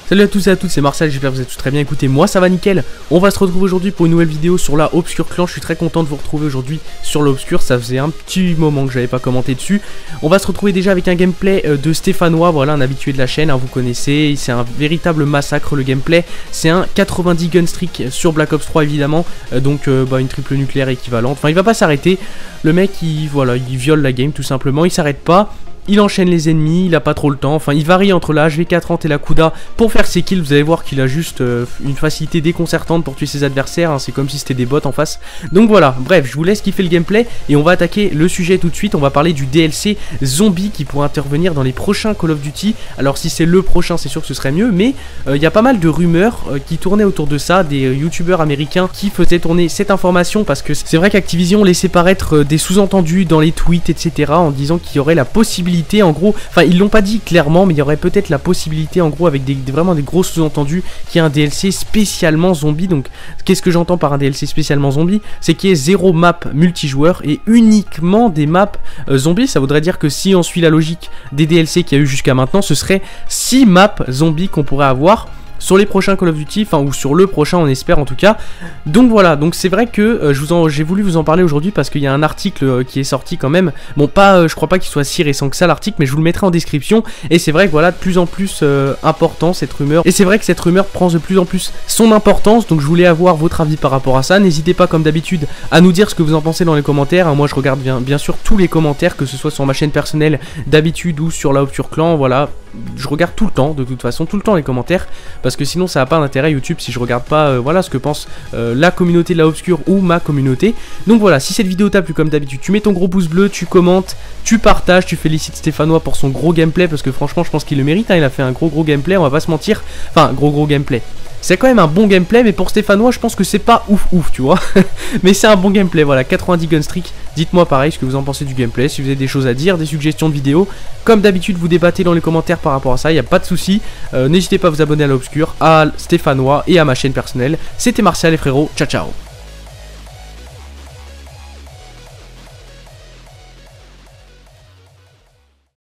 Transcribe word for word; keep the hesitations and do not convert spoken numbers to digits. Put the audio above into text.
Salut à tous et à toutes, c'est Marcel, j'espère que vous êtes tous très bien. Écoutez, moi ça va nickel. On va se retrouver aujourd'hui pour une nouvelle vidéo sur la Obscure Clan. Je suis très content de vous retrouver aujourd'hui sur l'Obscure. Ça faisait un petit moment que j'avais pas commenté dessus. On va se retrouver déjà avec un gameplay de Stéphanois, voilà, un habitué de la chaîne, hein, vous connaissez. C'est un véritable massacre le gameplay. C'est un quatre-vingt-dix gun streak sur Black Ops trois évidemment. euh, Donc euh, bah, une triple nucléaire équivalente. Enfin il va pas s'arrêter. Le mec il, voilà, il viole la game tout simplement, il s'arrête pas. Il enchaîne les ennemis, il a pas trop le temps, enfin il varie entre la H V quatre-trente et la Kuda pour faire ses kills. Vous allez voir qu'il a juste euh, une facilité déconcertante pour tuer ses adversaires, hein. C'est comme si c'était des bots en face. Donc voilà, bref, je vous laisse kiffer le gameplay et on va attaquer le sujet tout de suite. On va parler du D L C Zombie qui pourrait intervenir dans les prochains Call of Duty. Alors si c'est le prochain c'est sûr que ce serait mieux, mais il euh, y a pas mal de rumeurs euh, qui tournaient autour de ça, des euh, youtubeurs américains qui faisaient tourner cette information parce que c'est vrai qu'Activision laissait paraître euh, des sous-entendus dans les tweets etc en disant qu'il y aurait la possibilité en gros, enfin ils l'ont pas dit clairement mais il y aurait peut-être la possibilité en gros avec des, des, vraiment des gros sous-entendus qu'il y ait un D L C spécialement zombie. Donc qu'est-ce que j'entends par un D L C spécialement zombie? C'est qu'il y ait zéro map multijoueur et uniquement des maps euh, zombies. Ça voudrait dire que si on suit la logique des D L C qu'il y a eu jusqu'à maintenant, ce serait six maps zombies qu'on pourrait avoir sur les prochains Call of Duty, enfin ou sur le prochain on espère en tout cas. Donc voilà, donc c'est vrai que euh, je vous en, j'ai voulu vous en parler aujourd'hui parce qu'il y a un article euh, qui est sorti quand même. Bon pas, euh, je crois pas qu'il soit si récent que ça l'article, mais je vous le mettrai en description. Et c'est vrai que voilà, de plus en plus euh, important cette rumeur. Et c'est vrai que cette rumeur prend de plus en plus son importance. Donc je voulais avoir votre avis par rapport à ça. N'hésitez pas comme d'habitude à nous dire ce que vous en pensez dans les commentaires, hein. Moi je regarde bien, bien sûr tous les commentaires, que ce soit sur ma chaîne personnelle d'habitude ou sur la Obscure Clan, voilà. Je regarde tout le temps, de toute façon, tout le temps les commentaires, parce que sinon ça n'a pas d'intérêt YouTube si je regarde pas euh, voilà ce que pense euh, la communauté de la Obscure ou ma communauté. Donc voilà, si cette vidéo t'a plu comme d'habitude, tu mets ton gros pouce bleu, tu commentes, tu partages, tu félicites Stéphanois pour son gros gameplay, parce que franchement je pense qu'il le mérite, hein, il a fait un gros gros gameplay, on va pas se mentir, enfin gros gros gameplay. C'est quand même un bon gameplay, mais pour Stéphanois, je pense que c'est pas ouf ouf, tu vois. Mais c'est un bon gameplay, voilà, quatre-vingt-dix gun streak. Dites-moi pareil ce que vous en pensez du gameplay, si vous avez des choses à dire, des suggestions de vidéos. Comme d'habitude, vous débattez dans les commentaires par rapport à ça, il n'y a pas de souci. Euh, N'hésitez pas à vous abonner à l'Obscure, à Stéphanois et à ma chaîne personnelle. C'était Martial les frérots, ciao ciao.